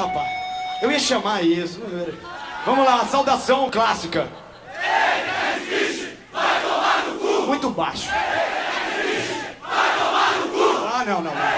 rapaz. Eu ia chamar isso. Vamos lá, saudação clássica. Vai tomar no cu. Muito baixo. Vai tomar no cu. Ah, não.